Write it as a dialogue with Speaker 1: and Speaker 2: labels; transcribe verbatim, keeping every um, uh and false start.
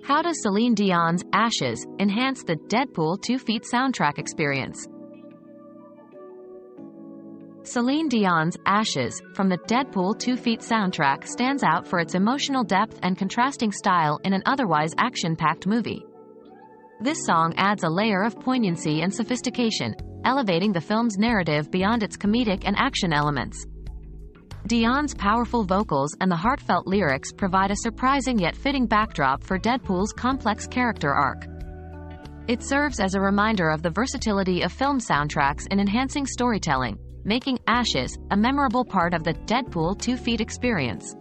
Speaker 1: How does Celine Dion's Ashes enhance the Deadpool two feet soundtrack experience? Celine Dion's Ashes from the Deadpool two feet soundtrack stands out for its emotional depth and contrasting style in an otherwise action-packed movie. This song adds a layer of poignancy and sophistication, elevating the film's narrative beyond its comedic and action elements. Dion's powerful vocals and the heartfelt lyrics provide a surprising yet fitting backdrop for Deadpool's complex character arc. It serves as a reminder of the versatility of film soundtracks in enhancing storytelling, making Ashes a memorable part of the Deadpool two feet experience.